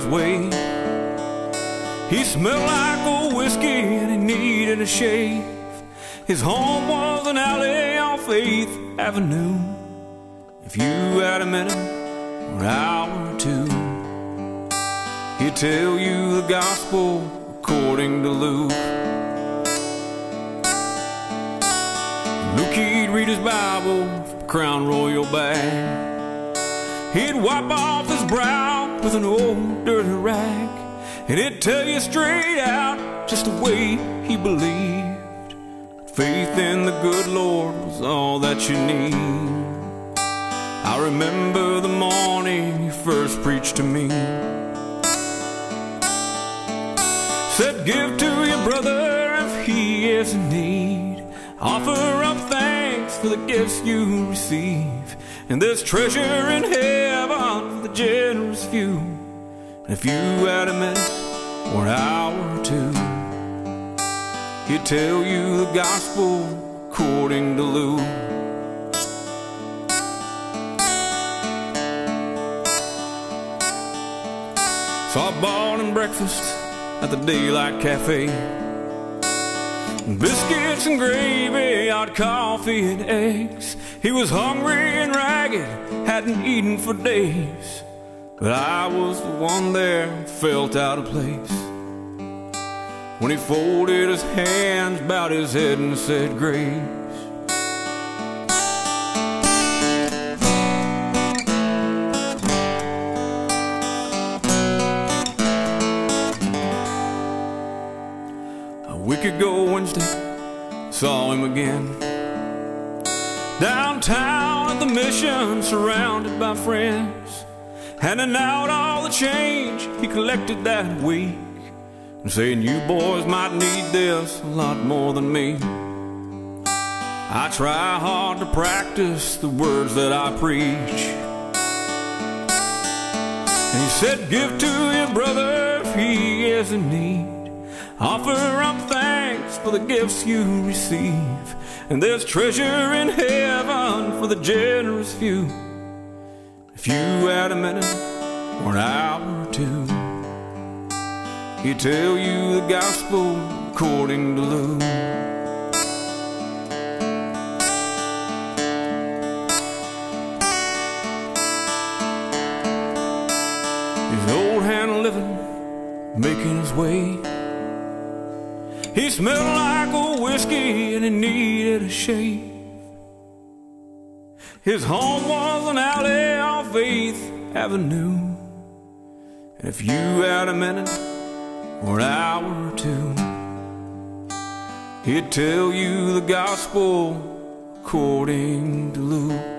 way. He smelled like old whiskey and he needed a shave. His home was an alley on Faith Avenue. If you had a minute or an hour or two, he'd tell you the gospel according to Luke. Luke, he'd read his Bible from Crown Royal bag. He'd wipe off his brow with an old dirty rag, and he'd tell you straight out just the way he believed. Faith in the good Lord was all that you need. I remember the morning you first preached to me. Said, give to your brother if he is in need. Offer up thanks for the gifts you receive. And there's treasure in heaven for the generous few. And if you had a minute or an hour or two, he'd tell you the gospel according to Luke. So I bought him breakfast at the Daylight Cafe. Biscuits and gravy, hot coffee and eggs. He was hungry and ragged, hadn't eaten for days. But I was the one there who felt out of place when he folded his hands, bowed his head and said grace. A week ago Wednesday, saw him again downtown at the Mission, surrounded by friends, handing out all the change he collected that week, and saying, you boys might need this a lot more than me. I try hard to practice the words that I preach. And he said, give to your brother if he is in need. Offer up thanks for the gifts you receive. And there's treasure in heaven for the generous few. If you had a minute or an hour or two, he'd tell you the gospel according to Luke. His old hand living, making his way. He smelled like old whiskey and he needed a shave. His home was an alley on Faith Avenue. And if you had a minute or an hour or two, he'd tell you the gospel according to Luke.